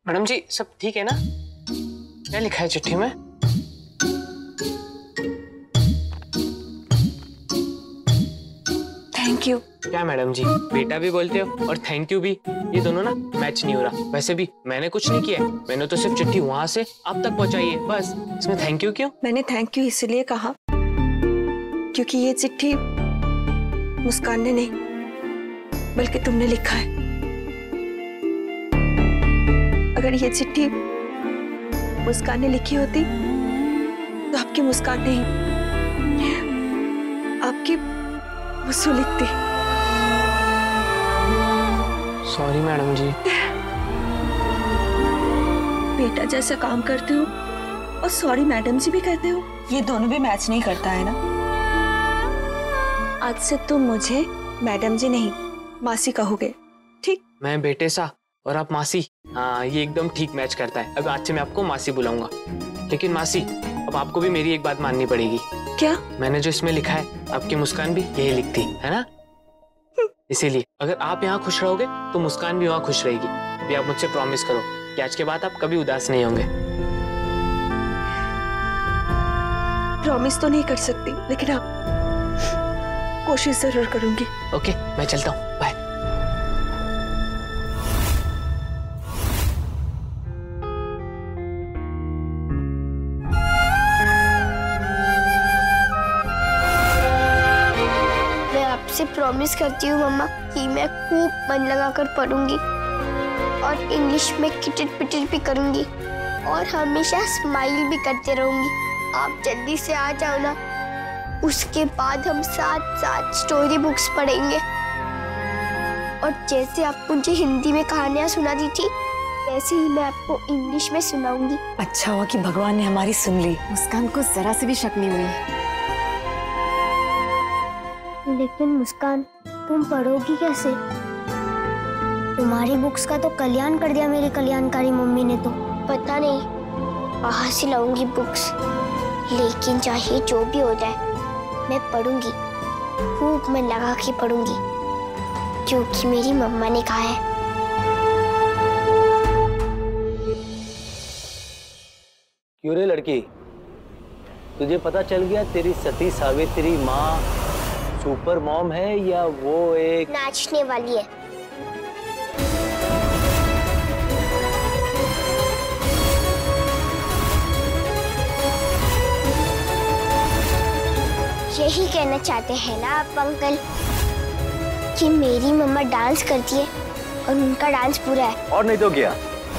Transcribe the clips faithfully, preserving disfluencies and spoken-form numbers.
Madam जी सब ठीक है ना? क्या लिखा है चिट्ठी में? Thank you. क्या मैडम जी, बेटा भी बोलते हो और थैंक यू भी? ये दोनों ना मैच नहीं हो रहा। वैसे भी मैंने कुछ नहीं किया है, मैंने तो सिर्फ चिट्ठी वहां से आप तक पहुंचाई है बस। इसमें थैंक यू क्यों? मैंने थैंक यू इसलिए कहा क्योंकि ये चिट्ठी मुस्कान ने नहीं बल्कि तुमने लिखा है। अगर ये चिट्ठी मुस्कान ने लिखी होती तो आपकी मुस्कान नहीं, आपकी मुस्सू लिखती। Sorry madam ji. बेटा जैसा काम करते हो और सॉरी मैडम जी भी कहते हो, ये दोनों भी मैच नहीं करता है ना। आज से तुम मुझे मैडम जी नहीं मासी कहोगे, ठीक? मैं बेटे सा और आप मासी, हाँ ये एकदम ठीक मैच करता है। अब आज से मैं आपको मासी बुलाऊंगा। लेकिन मासी अब आपको भी मेरी एक बात माननी पड़ेगी। क्या? मैंने जो इसमें लिखा है आपकी मुस्कान भी यही लिखती है ना, इसीलिए अगर आप यहाँ खुश रहोगे तो मुस्कान भी वहाँ खुश रहेगी। अभी आप मुझसे प्रॉमिस करो कि आज के बाद आप कभी उदास नहीं होंगे। प्रॉमिस तो नहीं कर सकती लेकिन हाँ कोशिश जरूर करूंगी। ओके मैं चलता हूँ, बाय। से प्रॉमिस करती हूँ मम्मा कि मैं खूब मन लगाकर पढ़ूंगी और इंग्लिश में किटिर पिटिर भी करूंगी और हमेशा स्माइल भी करते रहूंगी। आप जल्दी से आ जाओ ना, उसके बाद हम साथ साथ स्टोरी बुक्स पढ़ेंगे और जैसे आप मुझे हिंदी में कहानियां सुनाती थी वैसे ही मैं आपको इंग्लिश में सुनाऊंगी। अच्छा हुआ कि भगवान ने हमारी सुन ली। मुस्कान को जरा से भी शक नहीं हुई। लेकिन मुस्कान तुम पढ़ोगी कैसे? तुम्हारी बुक्स का तो कल्याण कर दिया मेरी कल्याणकारी मम्मी ने तो। पता नहीं कहाँ से लाऊंगी बुक्स, लेकिन चाहे जो भी हो जाए मैं पढ़ूंगी, खूब मन लगा के पढ़ूंगी क्योंकि मेरी मम्मा ने कहा है। क्यों रे लड़की, तुझे पता चल गया तेरी सती सावित्री माँ सुपर मॉम है या वो एक नाचने वाली है? यही कहना चाहते हैं ना आप अंकल कि मेरी मम्मा डांस करती है और उनका डांस पूरा है? और नहीं तो क्या।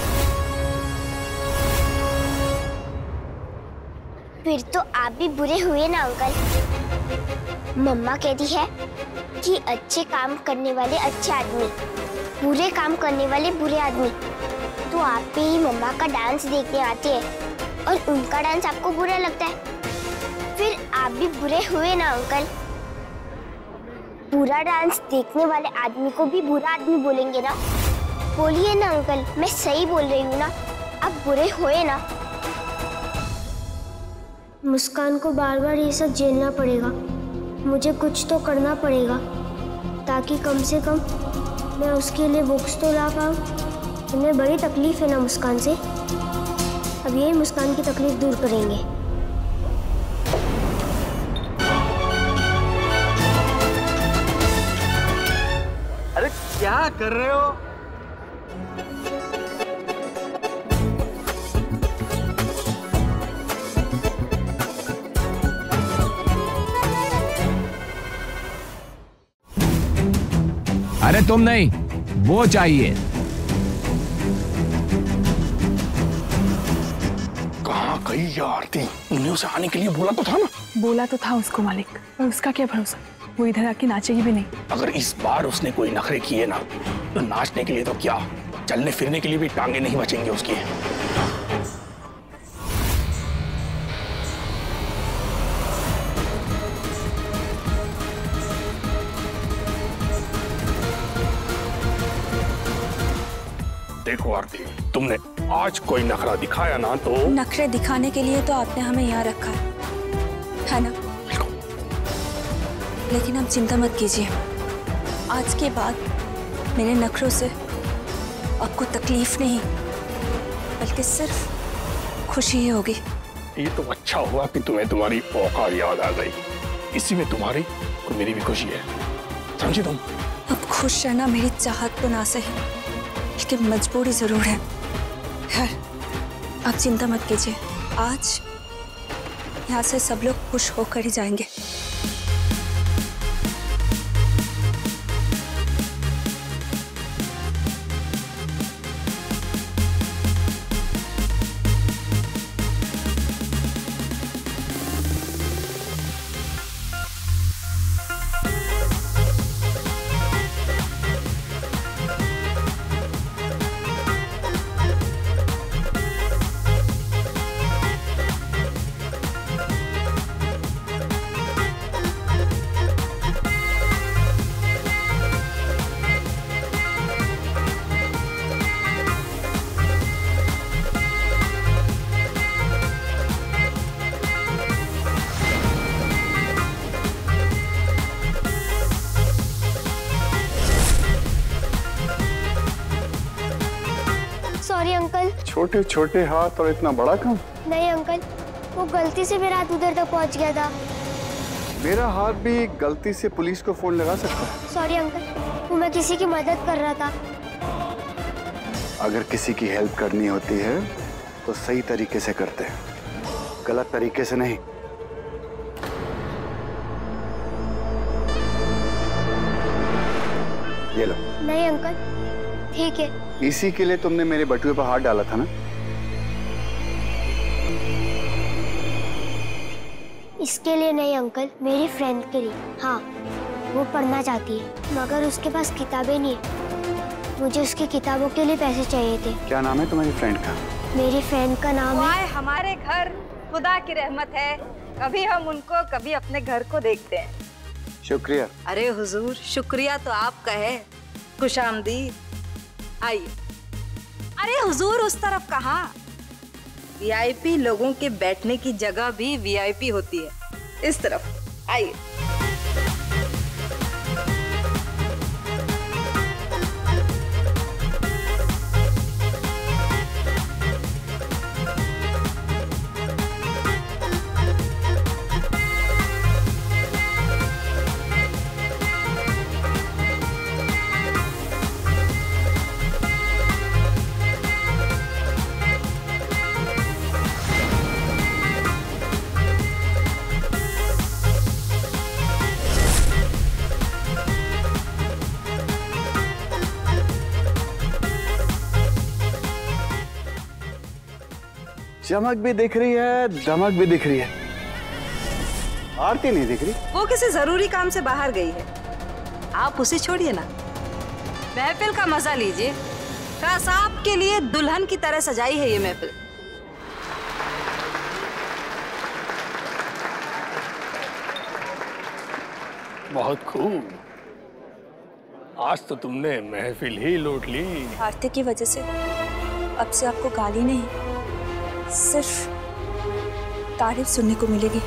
फिर तो आप भी बुरे हुए ना अंकल। मम्मा कहती है कि अच्छे काम करने वाले अच्छे आदमी, बुरे काम करने वाले बुरे आदमी। तो आप भी मम्मा का डांस देखने आते हैं और उनका डांस आपको बुरा लगता है, फिर आप भी बुरे हुए ना अंकल। बुरा डांस देखने वाले आदमी को भी बुरा आदमी बोलेंगे ना? बोलिए ना अंकल, मैं सही बोल रही हूँ ना? आप बुरे हुए ना? मुस्कान को बार बार ये सब झेलना पड़ेगा, मुझे कुछ तो करना पड़ेगा ताकि कम से कम मैं उसके लिए बुक्स तो ला पाऊँ। तुम्हें बड़ी तकलीफ है ना मुस्कान से, अब यही मुस्कान की तकलीफ दूर करेंगे। अरे क्या कर रहे हो? अरे तुम नहीं, वो चाहिए। कहाँ गई ये आरती? उन्हें उसे आने के लिए बोला तो था ना। बोला तो था उसको मालिक, पर उसका क्या भरोसा, वो इधर आके नाचेगी भी नहीं। अगर इस बार उसने कोई नखरे किए ना तो नाचने के लिए तो क्या, चलने फिरने के लिए भी टांगे नहीं बचेंगे उसकी। देखो आरती, तुमने आज कोई नखरा दिखाया ना तो। नखरे दिखाने के लिए तो आपने हमें यहाँ रखा है, है ना? लेकिन आप चिंता मत कीजिए, आज के बाद मेरे नखरों से आपको तकलीफ नहीं बल्कि सिर्फ खुशी ही होगी। ये तो अच्छा हुआ कि तुम्हें तुम्हारी औकात याद आ गई। इसी में तुम्हारी और मेरी भी खुशी है, समझी तुम? अब खुश रहना मेरी चाहत तो ना सही, लेकिन मजबूरी जरूर है। खैर, आप चिंता मत कीजिए, आज यहाँ से सब लोग खुश होकर ही जाएंगे। Sorry uncle. छोटे छोटे हाथ और इतना बड़ा काम। नहीं अंकल, वो गलती से मेरा हाथ उधर तक पहुंच गया था। मेरा हाथ भी गलती से पुलिस को फोन लगा सकता है। सॉरी अंकल, वो मैं किसी की मदद कर रहा था। अगर किसी की हेल्प करनी होती है तो सही तरीके से करते हैं, गलत तरीके से नहीं। ये लो। नहीं अंकल, ठीक है। इसी के लिए तुमने मेरे बटुए पर हाथ डाला था ना? इसके लिए नहीं अंकल, मेरी फ्रेंड के लिए। हाँ, वो पढ़ना चाहती है मगर उसके पास किताबें नहीं है। मुझे उसकी किताबों के लिए पैसे चाहिए थे। क्या नाम है तुम्हारी फ्रेंड का? मेरी फ्रेंड का नाम है। हमारे घर खुदा की रहमत है, कभी हम उनको कभी अपने घर को देखते हैं। शुक्रिया। अरे हुजूर, शुक्रिया तो आपका है। खुशामदीद, आइए। अरे हुजूर, उस तरफ कहाँ? वीआईपी लोगों के बैठने की जगह भी वीआईपी होती है। इस तरफ आइए। चमक भी दिख रही है, दमक भी दिख रही है। आरती नहीं दिख रही। वो किसी जरूरी काम से बाहर गई है, आप उसे छोड़िए ना। महफिल का मजा लीजिए। खास आपके लिए दुल्हन की तरह सजाई है ये महफिल। बहुत खूब, आज तो तुमने महफिल ही लूट ली। आरती की वजह से अब से आपको गाली नहीं, सिर्फ तारीफ सुनने को मिलेगी।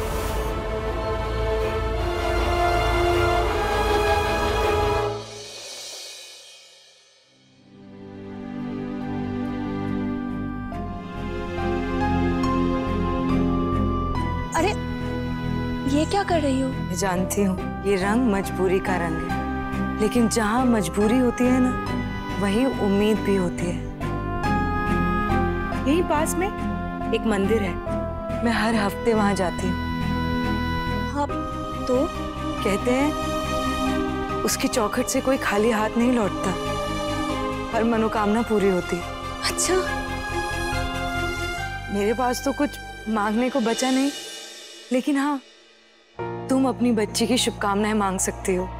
अरे, ये क्या कर रही हो? मैं जानती हूँ ये रंग मजबूरी का रंग है, लेकिन जहाँ मजबूरी होती है ना, वहीं उम्मीद भी होती है। यहीं पास में एक मंदिर है, मैं हर हफ्ते वहां जाती हूँ। हाँ, तो कहते हैं उसकी चौखट से कोई खाली हाथ नहीं लौटता, हर मनोकामना पूरी होती। अच्छा, मेरे पास तो कुछ मांगने को बचा नहीं, लेकिन हाँ, तुम अपनी बच्ची की शुभकामनाएं मांग सकती हो।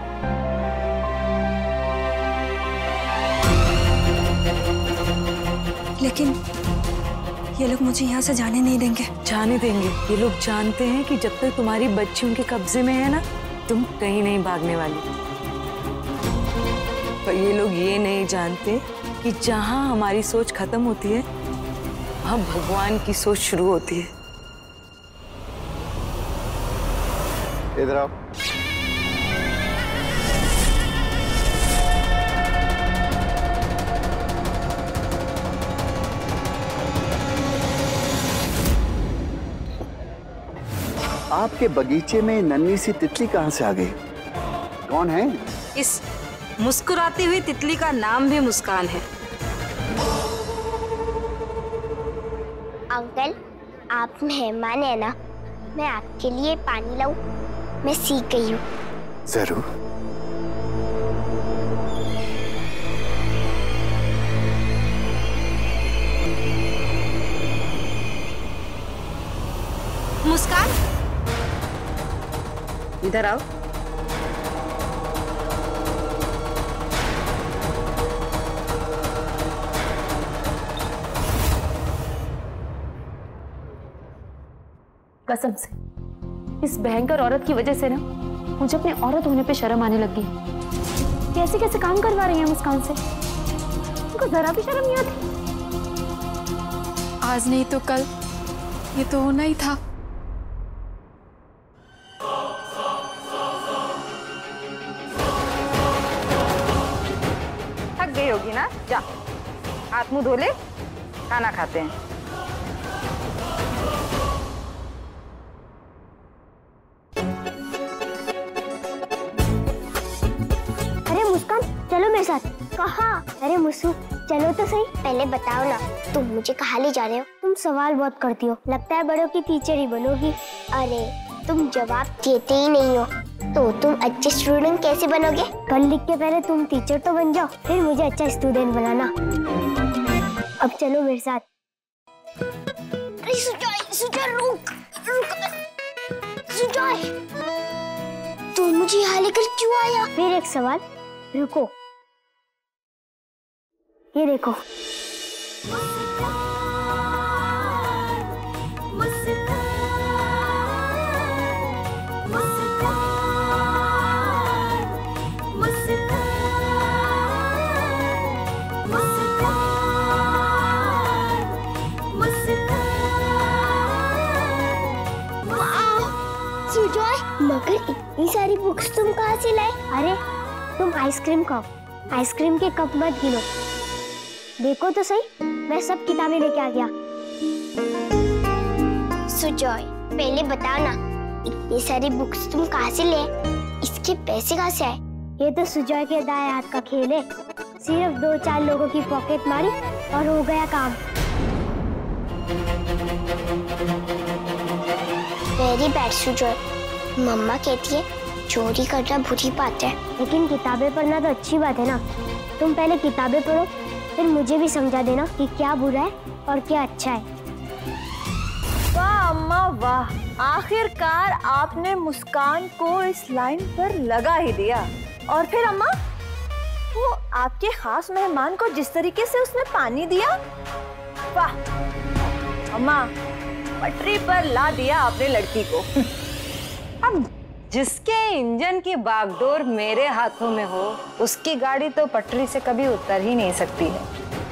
लेकिन ये लोग मुझे यहाँ से जाने नहीं देंगे। जाने देंगे। ये लोग जानते हैं कि जब तक तुम्हारी बच्ची उनके कब्जे में है ना, तुम कहीं नहीं भागने वाली। पर ये लोग ये नहीं जानते कि जहाँ हमारी सोच खत्म होती है, वहाँ भगवान की सोच शुरू होती है। इधर आओ। आपके बगीचे में नन्ही सी तितली कहाँ से आ गई? कौन है? इस मुस्कुराती हुई तितली का नाम भी मुस्कान है। अंकल, आप मेहमान है ना, मैं आपके लिए पानी लाऊं? मैं सीख गई हूँ। जरूर। मुस्कान, इधर आओ। कसम से इस भयंकर औरत की वजह से ना मुझे अपने औरत होने पे शर्म आने लगी है। कैसे कैसे काम करवा रही है मुस्कान से, उनको जरा भी शर्म नहीं आती। आज नहीं तो कल ये तो होना ही था। थक गई होगी ना, जा हाथ मुंह धो ले, खाना खाते हैं। अरे मुस्कान, चलो मेरे साथ। कहाँ? अरे मुस्सू, चलो तो सही। पहले बताओ ना, तुम मुझे कहाँ ले जा रहे हो? तुम सवाल बहुत करती हो, लगता है बड़ों की टीचर ही बनोगी। अरे तुम जवाब देते ही नहीं हो, तो तुम अच्छे स्टूडेंट कैसे बनोगे? कल लिख के पहले तुम टीचर तो बन जाओ, फिर मुझे अच्छा स्टूडेंट बनाना। अब चलो मेरे साथ। अरे सुजॉय, सुजॉय रुक, रुक, सुजॉय, तू मुझे यहाँ लेकर क्यों आया? फिर एक सवाल, रुको, ये देखो। मगर इतनी सारी बुक्स तुम कहाँ से लाए? अरे तुम आइसक्रीम खाओ, आइसक्रीम के कप मत गिनो। देखो तो सही, मैं सब किताबें लेके आ गया। सुजॉय, पहले बताओ ना, इतनी सारी बुक्स तुम कहाँ से ले? इसके पैसे कहाँ से आए? ये तो सुजॉय के दाएं हाथ का खेल है। सिर्फ दो चार लोगों की पॉकेट मारी और हो गया काम। Very bad Sujoy. मम्मा कहती है चोरी करना बुरी बात है, लेकिन किताबें पढ़ना तो अच्छी बात है ना। तुम पहले किताबें पढ़ो, फिर मुझे भी समझा देना कि क्या बुरा है और क्या अच्छा है। वाह अम्मा वाह, आखिरकार आपने मुस्कान को इस लाइन पर लगा ही दिया। और फिर अम्मा, वो आपके खास मेहमान को जिस तरीके से उसने पानी दिया, वाह अम्मा, पटरी पर ला दिया आपने लड़की को। अब जिसके इंजन की बागडोर मेरे हाथों में हो, उसकी गाड़ी तो पटरी से कभी उतर ही नहीं सकती है।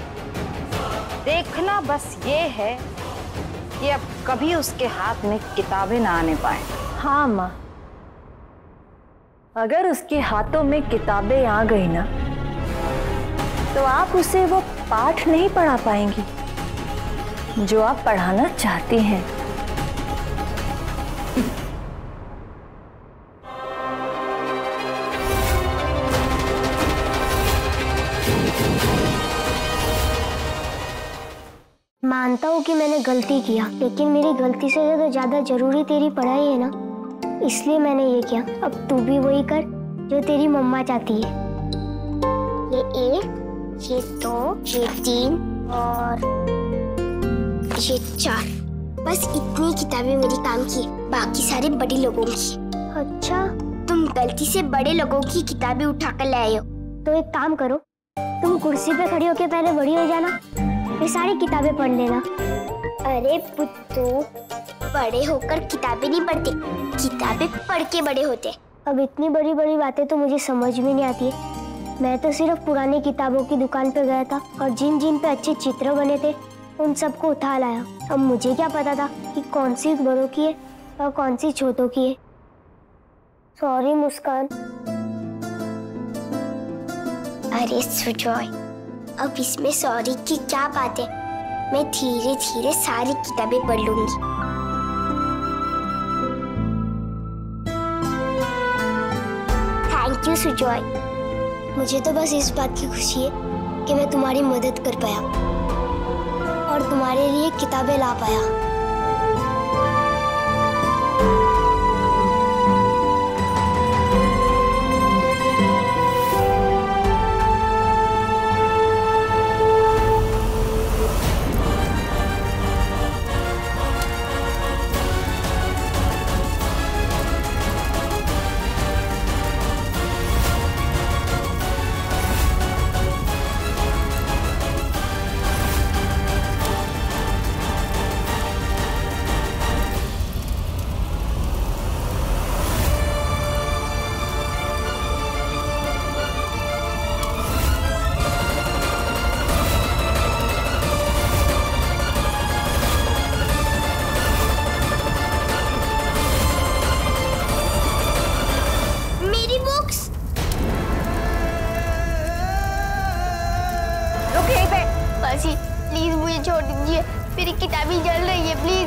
देखना बस ये है कि अब कभी उसके हाथ में किताबें ना आने पाए। हाँ माँ, अगर उसके हाथों में किताबें आ गई ना, तो आप उसे वो पाठ नहीं पढ़ा पाएंगी जो आप पढ़ाना चाहती हैं। मानता हूँ कि मैंने गलती किया, लेकिन मेरी गलती से तो ज्यादा जरूरी तेरी पढ़ाई है ना, इसलिए मैंने ये किया। अब तू भी वही कर जो तेरी मम्मा चाहती है। ये एक, ये दो, ये तीन और ये चार, बस इतनी किताबें मेरी काम की, बाकी सारे बड़े लोगों की। अच्छा, तुम गलती से बड़े लोगों की किताबें उठा कर ले आए हो। तो एक काम करो, तुम कुर्सी पे खड़ी होके पहले बड़ी हो जाना, फिर सारी किताबें पढ़ लेना। अरे पुत्तू, बड़े होकर किताबें नहीं पढ़ते, किताबें पढ़ के बड़े होते। अब इतनी बड़ी बड़ी बातें तो मुझे समझ में नहीं आती है। मैं तो सिर्फ पुरानी किताबों की दुकान पे गया था और जिन जिन पे अच्छे चित्र बने थे उन सबको उठा लाया। अब मुझे क्या पता था कि कौन सी बड़ों की है और कौन सी छोटों की है। सॉरी मुस्कान। अरे सुजॉय, अब इसमें सॉरी की क्या बात है, मैं धीरे धीरे सारी किताबें पढ़ लूंगी। यू सुजॉय। मुझे तो बस इस बात की खुशी है कि मैं तुम्हारी मदद कर पाया और तुम्हारे लिए किताबें ला पाया। प्लीज मुझे छोड़ दीजिए, मेरी किताबें जल रही है, प्लीज।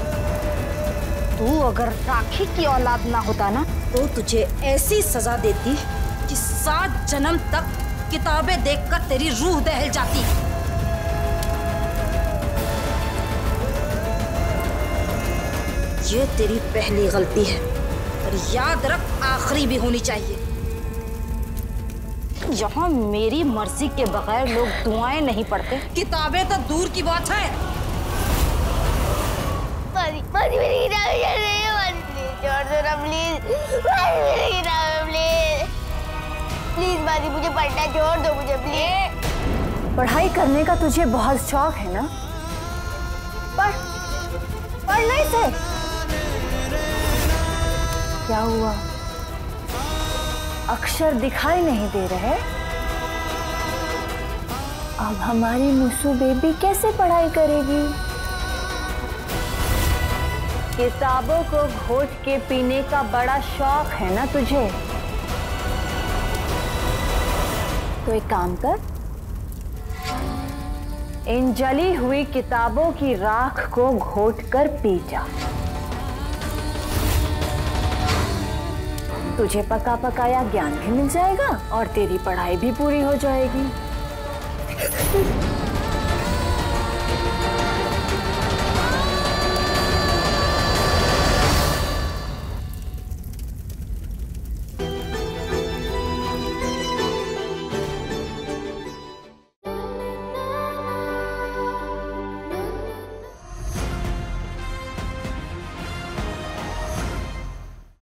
तू अगर राखी की औलाद ना होता ना तो तुझे ऐसी सजा देती कि सात जन्म तक किताबें देखकर तेरी रूह दहल जाती। ये तेरी पहली गलती है और याद रख आखिरी भी होनी चाहिए। यहाँ मेरी मर्जी के बगैर लोग दुआएं नहीं पढ़ते, किताबें तो दूर की बात है। मासी, मासी मेरी किताबें जल रही है, मासी प्लीज छोड़ दो ना प्लीज, मासी मेरी किताबें प्लीज, प्लीज मासी मुझे पढ़ना छोड़ दो मुझे प्लीज। पढ़ाई करने का तुझे बहुत शौक है ना, पढ़ पढ़ नहीं से क्या हुआ, अक्षर दिखाई नहीं दे रहे? अब हमारी मुसू बेबी कैसे पढ़ाई करेगी? किताबों को घोट के पीने का बड़ा शौक है ना तुझे, तो एक काम कर, इन जली हुई किताबों की राख को घोट कर पी जा। तुझे पका पकाया ज्ञान भी मिल जाएगा और तेरी पढ़ाई भी पूरी हो जाएगी।